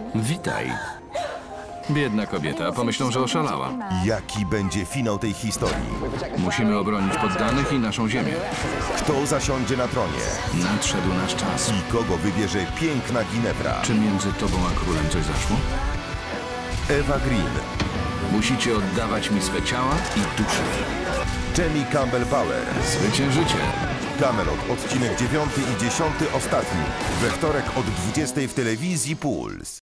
Witaj. Biedna kobieta, pomyślą, że oszalała. Jaki będzie finał tej historii? Musimy obronić poddanych i naszą ziemię. Kto zasiądzie na tronie? Nadszedł nasz czas. I kogo wybierze piękna Ginevra? Czy między tobą a królem coś zaszło? Eva Green, Musicie oddawać mi swe ciała i dusze. Jamie Campbell-Bower, Zwyciężycie. Camelot, odcinek 9 i 10 ostatni. We wtorek od 20 w telewizji Puls.